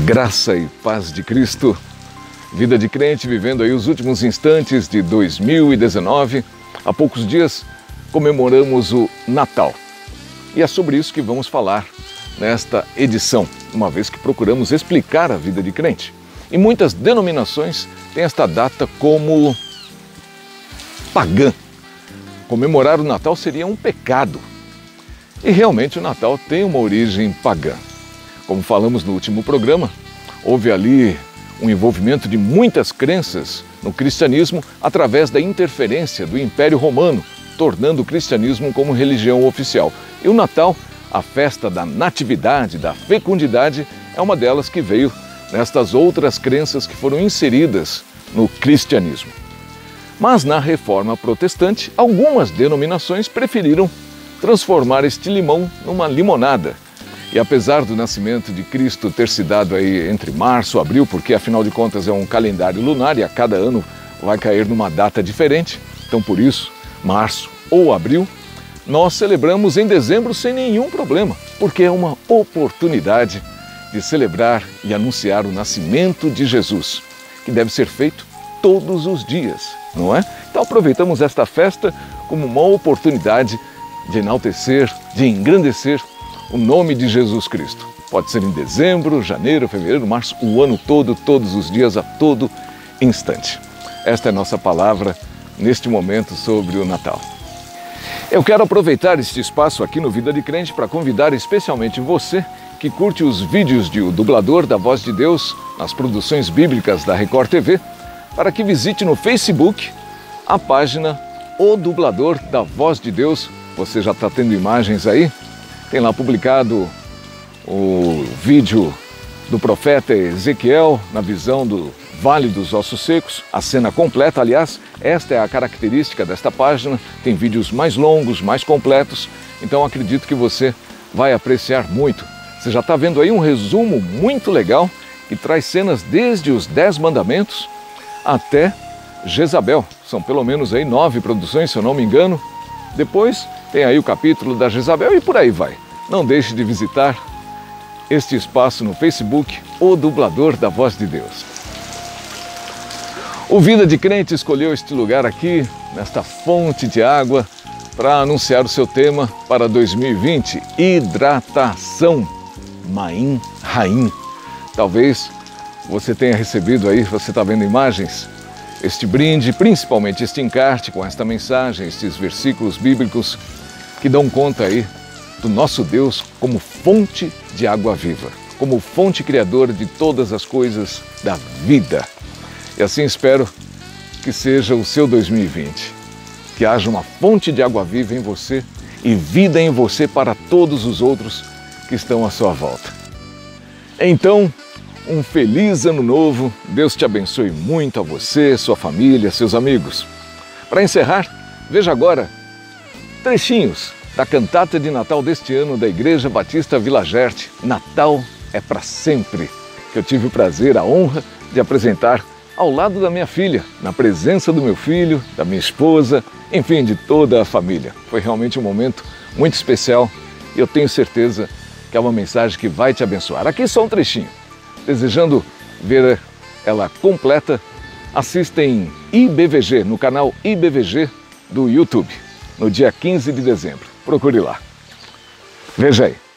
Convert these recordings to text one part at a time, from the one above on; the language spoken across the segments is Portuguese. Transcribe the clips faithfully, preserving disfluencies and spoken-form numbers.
Graça e paz de Cristo, vida de crente, vivendo aí os últimos instantes de dois mil e dezenove. Há poucos dias comemoramos o Natal e é sobre isso que vamos falar nesta edição, uma vez que procuramos explicar a vida de crente. E muitas denominações têm esta data como pagã. Comemorar o Natal seria um pecado. E realmente o Natal tem uma origem pagã. Como falamos no último programa, houve ali um envolvimento de muitas crenças no cristianismo através da interferência do Império Romano, tornando o cristianismo como religião oficial. E o Natal, a festa da natividade, da fecundidade, é uma delas que veio nestas outras crenças que foram inseridas no cristianismo. Mas na Reforma Protestante, algumas denominações preferiram transformar este limão numa limonada. E apesar do nascimento de Cristo ter se dado aí entre março e abril, porque afinal de contas é um calendário lunar e a cada ano vai cair numa data diferente, então por isso, março ou abril, nós celebramos em dezembro sem nenhum problema, porque é uma oportunidade de celebrar e anunciar o nascimento de Jesus, que deve ser feito todos os dias, não é? Então aproveitamos esta festa como uma oportunidade de enaltecer, de engrandecer o nome de Jesus Cristo. Pode ser em dezembro, janeiro, fevereiro, março, o ano todo, todos os dias, a todo instante. Esta é a nossa palavra neste momento sobre o Natal. Eu quero aproveitar este espaço aqui no Vida de Crente para convidar especialmente você que curte os vídeos de O Dublador da Voz de Deus nas produções bíblicas da Record T V, para que visite no Facebook a página O Dublador da Voz de Deus. Você já está tendo imagens aí? Tem lá publicado o vídeo do profeta Ezequiel na visão do Vale dos Ossos Secos, a cena completa. Aliás, esta é a característica desta página, tem vídeos mais longos, mais completos, então acredito que você vai apreciar muito. Você já está vendo aí um resumo muito legal que traz cenas desde os Dez Mandamentos até Jezabel. São pelo menos aí nove produções, se eu não me engano. Depois tem aí o capítulo da Jezabel e por aí vai. Não deixe de visitar este espaço no Facebook, O Dublador da Voz de Deus. O Vida de Crente escolheu este lugar aqui, nesta fonte de água, para anunciar o seu tema para dois mil e vinte, hidratação, Maim Raim. Talvez você tenha recebido aí, você está vendo imagens, este brinde, principalmente este encarte com esta mensagem, estes versículos bíblicos que dão conta aí do nosso Deus como fonte de água viva, como fonte criadora de todas as coisas da vida. E assim espero que seja o seu dois mil e vinte, que haja uma fonte de água viva em você e vida em você para todos os outros que estão à sua volta. Então, um feliz ano novo, Deus te abençoe muito a você, sua família, seus amigos. Para encerrar, veja agora trechinhos da cantata de Natal deste ano da Igreja Batista Vila Gerte, Natal é para sempre, que eu tive o prazer, a honra de apresentar ao lado da minha filha, na presença do meu filho, da minha esposa, enfim, de toda a família. Foi realmente um momento muito especial e eu tenho certeza que é uma mensagem que vai te abençoar. Aqui só um trechinho. Desejando ver ela completa, assista em I B V G, no canal I B V G do YouTube, no dia quinze de dezembro. Procure lá. Veja aí.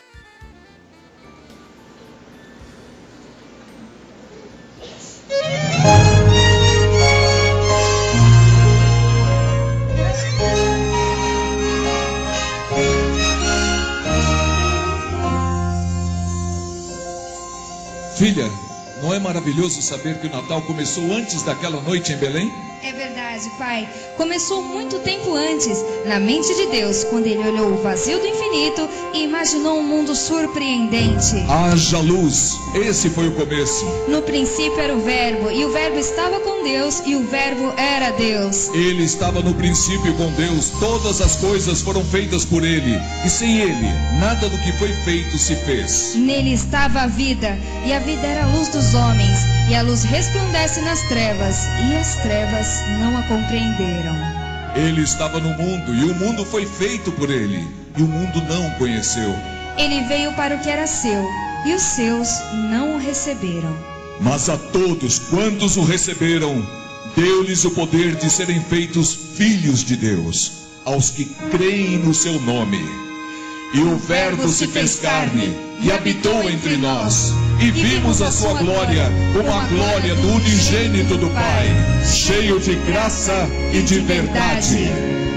Filha, não é maravilhoso saber que o Natal começou antes daquela noite em Belém? É verdade, pai. Começou muito tempo antes, na mente de Deus, quando ele olhou o vazio do infinito e imaginou um mundo surpreendente. Haja luz, esse foi o começo. No princípio era o Verbo, e o Verbo estava com Deus, e o Verbo era Deus. Ele estava no princípio com Deus, todas as coisas foram feitas por ele, e sem ele, nada do que foi feito se fez. Nele estava a vida, e a vida era a luz dos homens, e a luz resplandece nas trevas, e as trevas não a compreenderam. Ele estava no mundo, e o mundo foi feito por ele, e o mundo não o conheceu. Ele veio para o que era seu, e os seus não o receberam. Mas a todos quantos o receberam, deu-lhes o poder de serem feitos filhos de Deus, aos que creem no seu nome. E o Verbo se fez carne e habitou entre nós, e vimos a sua glória como a glória do unigênito do Pai, cheio de graça e de verdade.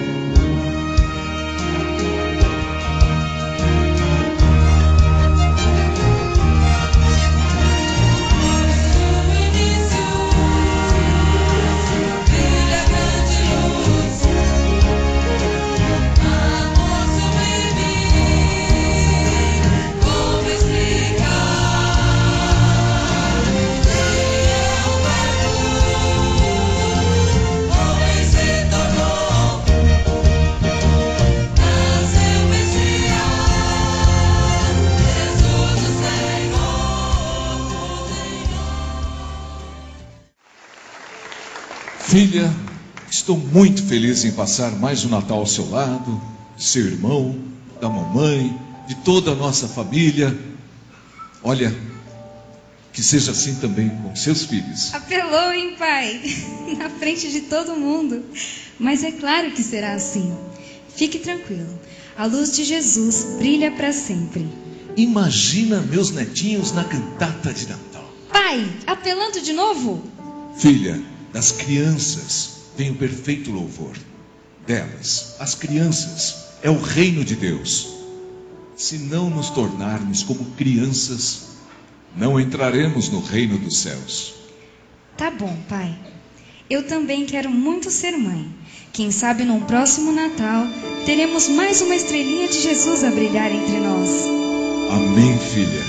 Filha, estou muito feliz em passar mais um Natal ao seu lado, de seu irmão, da mamãe, de toda a nossa família. Olha, que seja assim também com seus filhos. Apelou, hein, pai? Na frente de todo mundo. Mas é claro que será assim. Fique tranquilo. A luz de Jesus brilha para sempre. Imagina meus netinhos na cantata de Natal. Pai, apelando de novo? Filha, das crianças vem o perfeito louvor. Delas, as crianças, é o reino de Deus. Se não nos tornarmos como crianças, não entraremos no reino dos céus. Tá bom, pai. Eu também quero muito ser mãe. Quem sabe num próximo Natal teremos mais uma estrelinha de Jesus a brilhar entre nós. Amém, filha.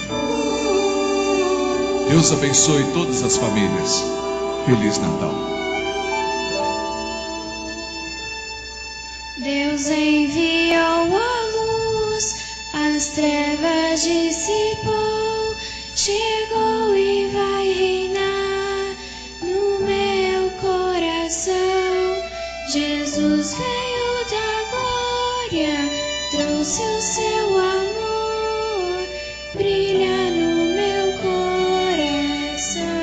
Deus abençoe todas as famílias. Feliz Natal. Deus enviou a luz, as trevas dissipou, chegou e vai reinar no meu coração. Jesus veio da glória, trouxe o seu amor, brilha no meu coração.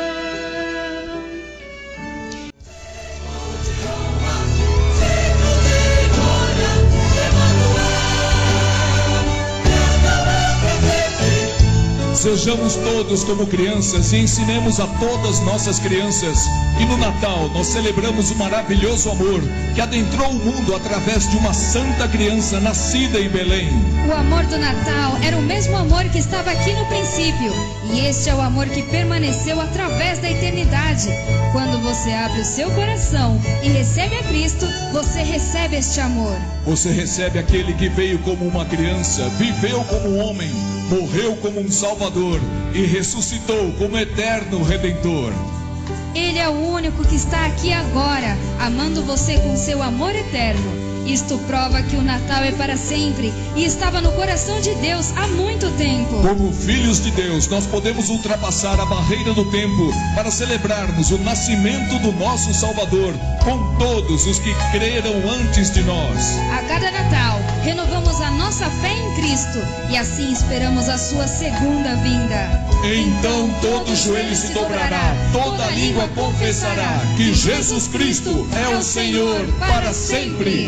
Sejamos todos como crianças e ensinemos a todas nossas crianças. E no Natal nós celebramos o maravilhoso amor que adentrou o mundo através de uma santa criança nascida em Belém. O amor do Natal era o mesmo amor que estava aqui no princípio. E este é o amor que permaneceu através da eternidade. Quando você abre o seu coração e recebe a Cristo, você recebe este amor. Você recebe aquele que veio como uma criança, viveu como um homem, morreu como um salvador e ressuscitou como eterno redentor. Ele é o único que está aqui agora, amando você com seu amor eterno. Isto prova que o Natal é para sempre e estava no coração de Deus há muito tempo. Como filhos de Deus, nós podemos ultrapassar a barreira do tempo para celebrarmos o nascimento do nosso Salvador com todos os que creram antes de nós. A cada Natal, renovamos a nossa fé em Cristo e assim esperamos a sua segunda vinda. Então todo joelho se dobrará, toda língua confessará que Jesus Cristo é o Senhor para sempre.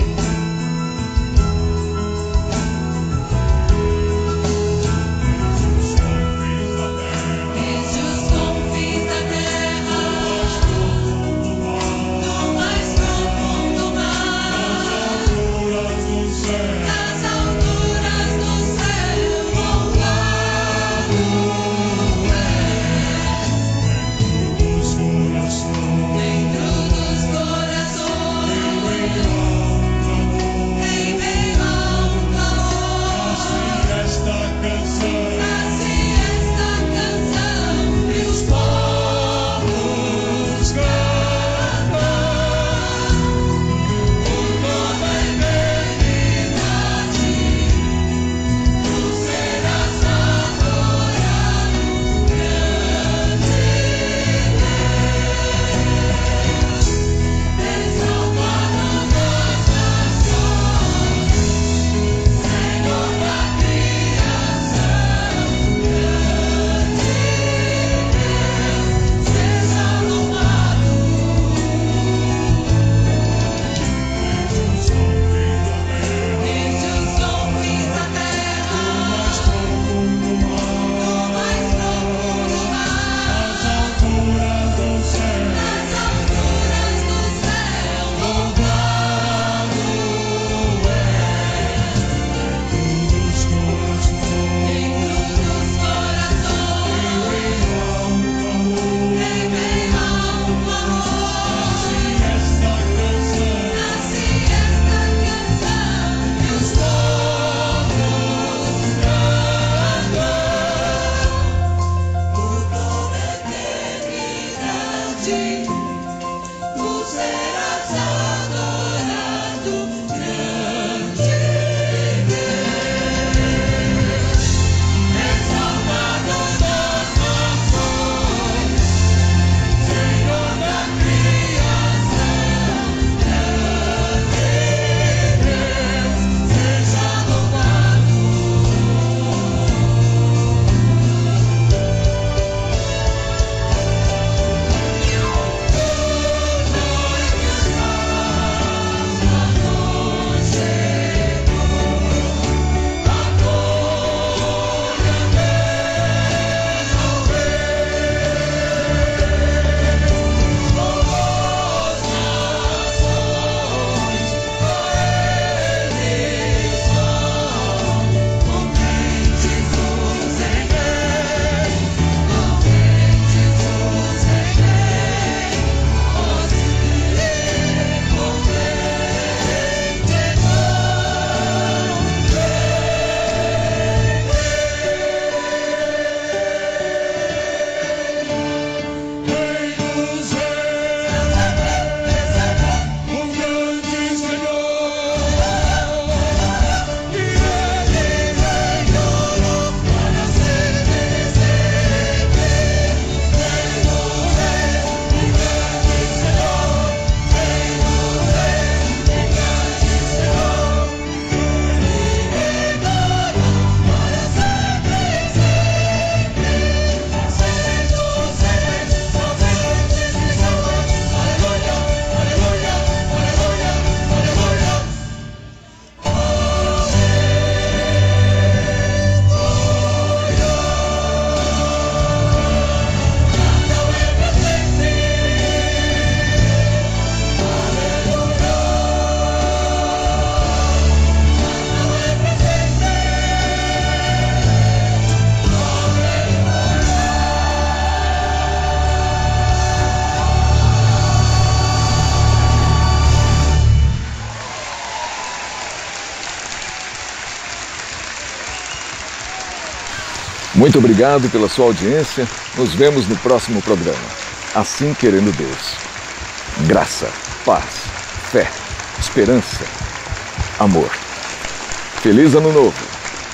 Muito obrigado pela sua audiência. Nos vemos no próximo programa. Assim querendo Deus. Graça, paz, fé, esperança, amor. Feliz Ano Novo!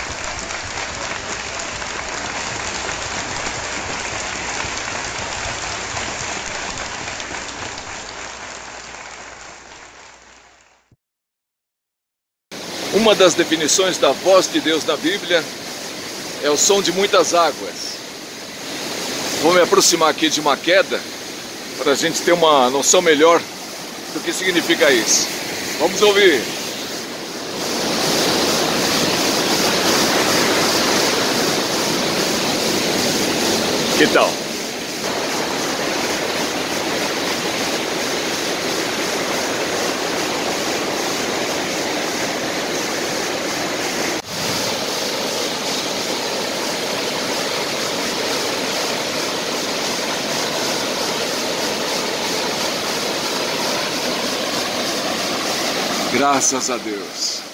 Uma das definições da voz de Deus na Bíblia é o som de muitas águas. Vou me aproximar aqui de uma queda para a gente ter uma noção melhor do que significa isso. Vamos ouvir. Que tal? Graças a Deus.